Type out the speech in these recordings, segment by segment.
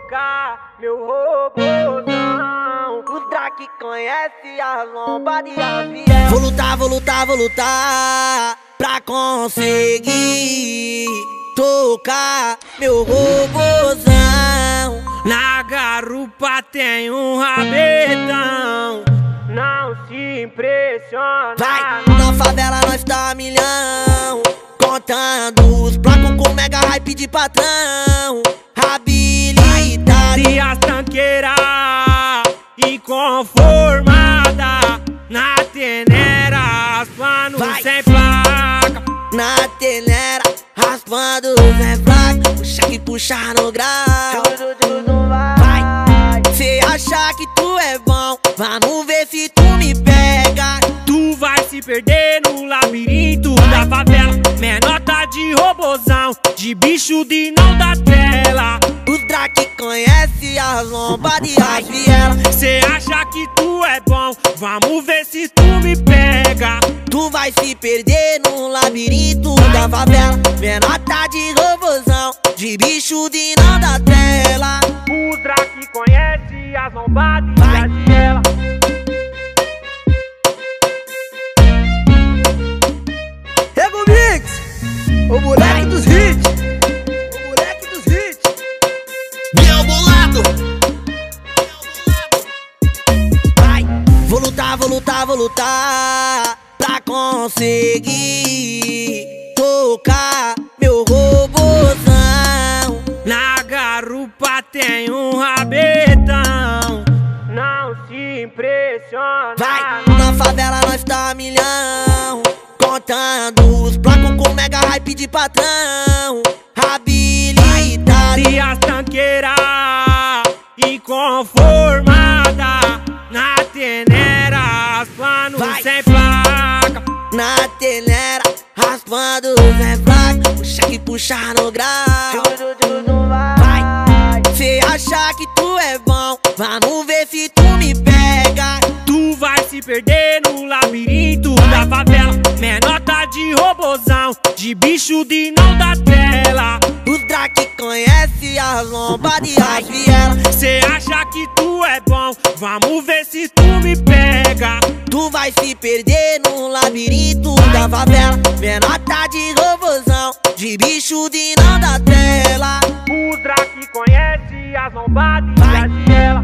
tocar meu robôzão. O Drake conhece as lombadas e a Viel. Vou lutar, vou lutar, vou lutar pra conseguir tocar meu robôzão. Na garupa tem um rabetão. Não se impressiona. Vai, na favela nós tá milhão, contando os placos com mega hype de patrão. Habilitado E as tanqueiras inconformada na tenera, raspando sem placa. na telera, raspando sem placa. Puxa que puxa no grau. Vai, cê acha que tu é bom, vamos ver se tu me pega. Tu vai se perder no labirinto da favela. Menota de robozão, de bicho de não da tela. O Drake conhece as lombadas e as vielas. Cê acha que tu é bom, vamos ver se tu me pega. Tu vai se perder no labirinto da favela. Menota de robozão, de bicho de não da tela. O Drake conhece as lombadas e as vielas. Rego Mix, o moleque dos hits, o moleque dos hits. Meu bolado. Vai, vou lutar, vou lutar, vou lutar pra conseguir tocar meu robôzão. Na garupa tem um rabetão. Não se impressiona. Vai, na favela nós tá milhão, contando os placos com mega hype de patrão. Habilitado E as tanqueiras inconformada na tenera, raspando sem placa. na telera, raspando sem placa. Puxa que puxa no grau. Vai, cê acha que tu é bom, vamos ver se tu me pega. Tu vai se perder no labirinto da favela. Menota de robozão, de bicho de não da tela. O Drake conhece as lombadas e as vielas. Cê acha que tu é bom, vamos ver se tu me pega. Tu vai se perder no labirinto da favela. Menota de robozão, de bicho de não da tela. O Drake conhece as lombadas e as vielas.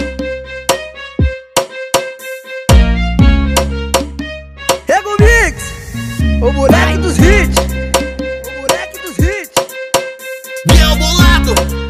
Rego Mix, o moleque dos hits, o moleque dos hits. Meu bolado.